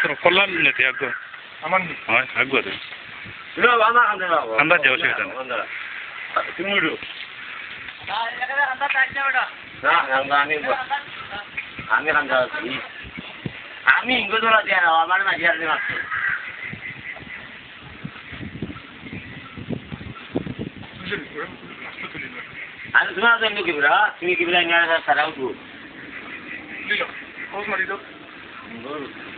কল্যাণ নেতে আগুৱা হয় আগুৱা ঠাণ্ডা দিয়া অসুবিধা আমি হিংগো ধরা দিয়া আমার মাঝে আর মারছে আমি তোমার জন্য কি বলা তুমি কি বলা নিয়ে সারা উঠবো